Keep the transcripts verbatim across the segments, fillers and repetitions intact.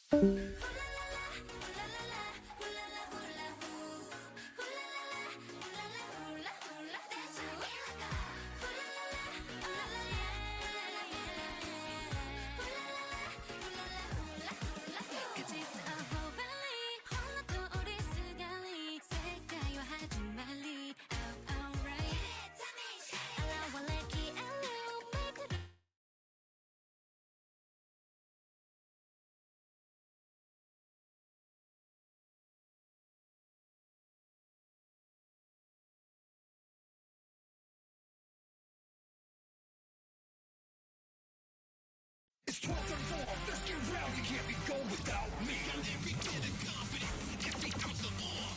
It's twelve thirty-four, let's get round, you can't be gone without me. Got every bit of confidence, every ounce of more.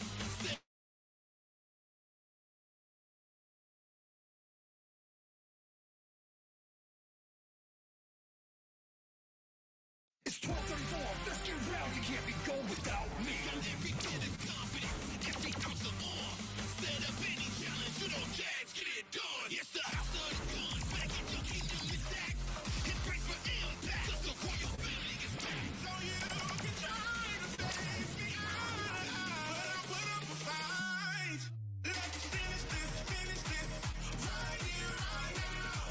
It's twelve thirty-four, let's get round, you can't be gone without me. Got every bit of confidence, every ounce of more. Set up any challenge, you know, jazz, get it done. It's the house of the guns, back in your kingdom intact. It breaks for impact, cause the royal family is back. So you can try to save me, but I put up a fight. Let's finish this, finish this, right here, right now.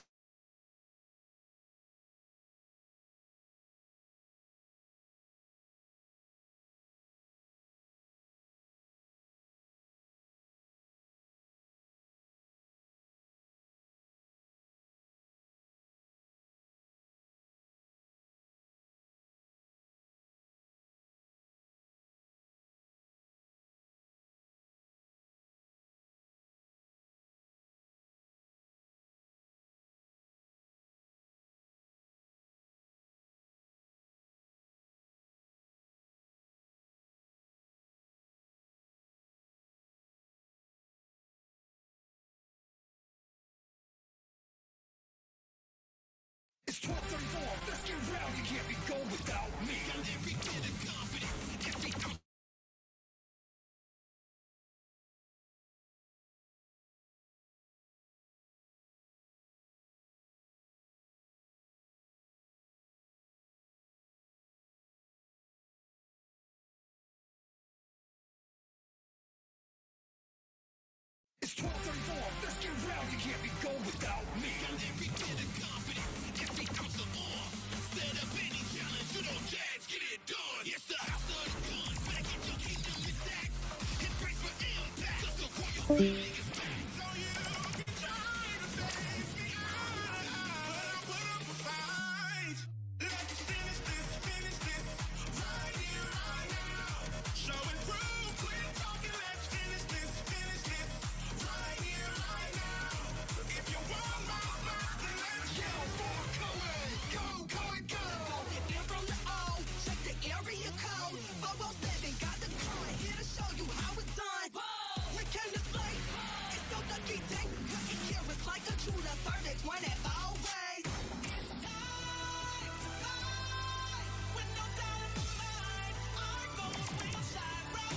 It's twelve thirty-four, let's get round, you can't be gone without me. Got every bit of confidence, every ounce. It's twelve thirty-four, let's get round, you can't be gone without me. Got every bit of confidence, every ounce of more. Set up any challenge, you know, jazz, get it done. It's the house of the guns, back in your kingdom intact. It breaks for impact, cause the royal family is back. So you can try to save me, but I put up a fight. Let's finish this, finish this, right here, right now. Show and prove, quit talking, let's finish this, finish this, right here, right now. If you want my spot, then let's go for it. Go away, go, go and go. In from the O, check the area code. four oh seven, got the code, here to show you how it's done. We came to play, it's so lucky day. Cutting carrots like a Judah, serve it twenty-four ways. It's time to fight, with no doubt in my mind. Our goals will shine bright.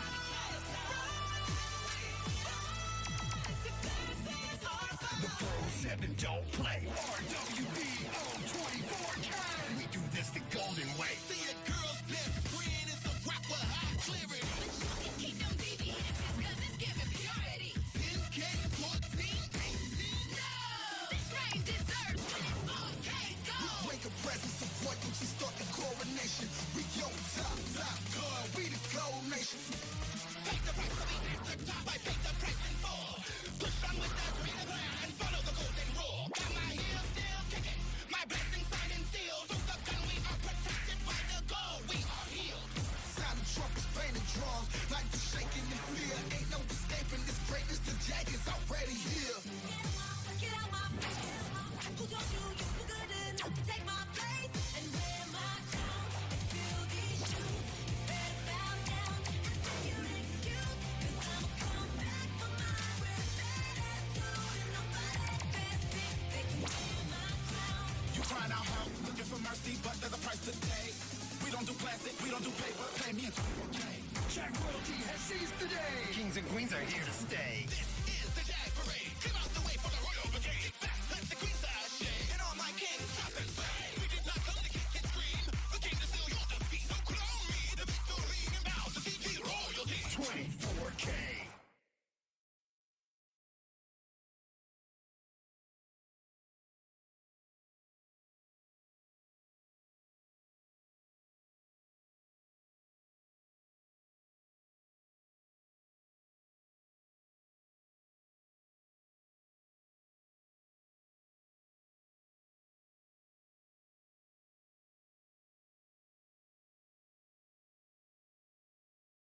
The four oh seven don't play. R W B on twenty-four K. We do this the golden way. See a girl's best friend is a rapper, high clarity. Keep them B B Ss cause it's giving purity. ten K, fourteen, eighteen. No! This rain deserves twenty-four K gold. Make a presence of royalty, start the coronation. We on top, top gun, we the gold nation. Take the price to be at the top, I pay the price in full. Push on with the green plan and follow the golden rule. Got my heels still kicking, my blessings signed and sealed. Through the gun we are protected by the gold, we are healed. Sound of trumpets, painted drums, like the shaking in fear. Ain't no escaping this greatness, the jag is already here. Get out my face, who told you you were good enough to take my place and wear my crown and fill these shoes? You better bow down and take your excuse, cause I'ma come back for mine with that attitude and nobody can think they can wear my crown. You crying out help, looking for mercy, but there's a price to pay. We don't do plastic, we don't do paper, pay me in twenty-four K. Jack royalty has seized the day. Kings and queens are here to stay. This